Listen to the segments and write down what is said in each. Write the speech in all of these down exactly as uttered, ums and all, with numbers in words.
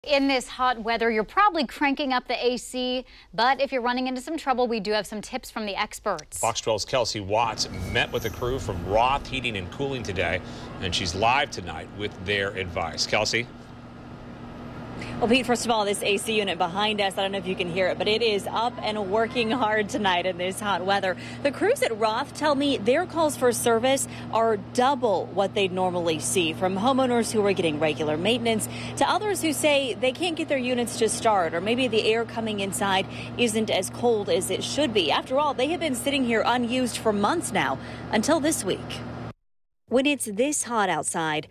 In this hot weather, you're probably cranking up the A C, but if you're running into some trouble, we do have some tips from the experts. Fox twelve's Kelsey Watts met with a crew from Roth Heating and Cooling today, and she's live tonight with their advice. Kelsey? Well, Pete, first of all, this A C unit behind us, I don't know if you can hear it, but it is up and working hard tonight in this hot weather. The crews at Roth tell me their calls for service are double what they'd normally see, from homeowners who are getting regular maintenance to others who say they can't get their units to start, or maybe the air coming inside isn't as cold as it should be. After all, they have been sitting here unused for months now, until this week. When it's this hot outside,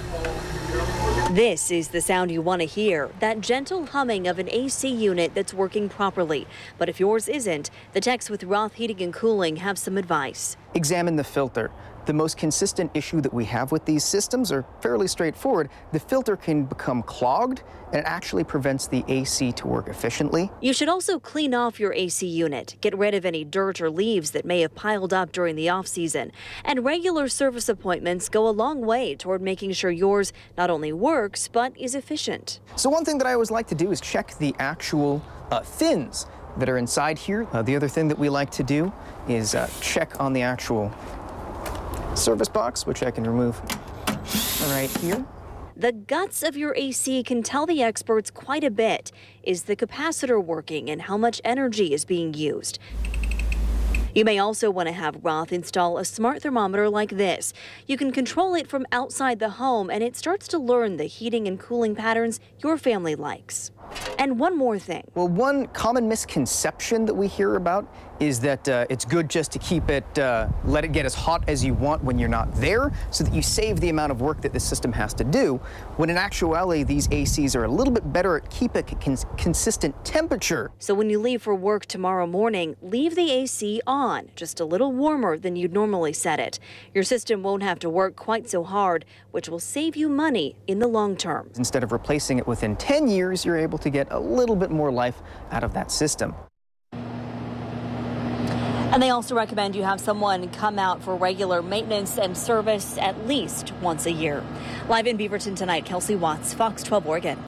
this is the sound you want to hear, that gentle humming of an A C unit that's working properly. But if yours isn't, the techs with Roth Heating and Cooling have some advice. Examine the filter. The most consistent issue that we have with these systems are fairly straightforward. The filter can become clogged, and it actually prevents the A C to work efficiently. You should also clean off your A C unit. Get rid of any dirt or leaves that may have piled up during the off-season. And regular service appointments go a long way toward making sure yours not only works, but is efficient. So one thing that I always like to do is check the actual uh, fins that are inside here. Uh, the other thing that we like to do is uh, check on the actual service box, which I can remove right here. The guts of your A C can tell the experts quite a bit. Is the capacitor working and how much energy is being used? You may also want to have Roth install a smart thermometer like this. You can control it from outside the home, and it starts to learn the heating and cooling patterns your family likes. And one more thing. Well, one common misconception that we hear about is that uh, it's good just to keep it, uh, let it get as hot as you want when you're not there, so that you save the amount of work that the system has to do, when in actuality these A Cs are a little bit better at keeping a cons consistent temperature. So when you leave for work tomorrow morning, leave the A C on, just a little warmer than you'd normally set it. Your system won't have to work quite so hard, which will save you money in the long term. Instead of replacing it within ten years, you're able to get a little bit more life out of that system. And they also recommend you have someone come out for regular maintenance and service at least once a year. Live in Beaverton tonight, Kelsey Watts, Fox twelve Oregon.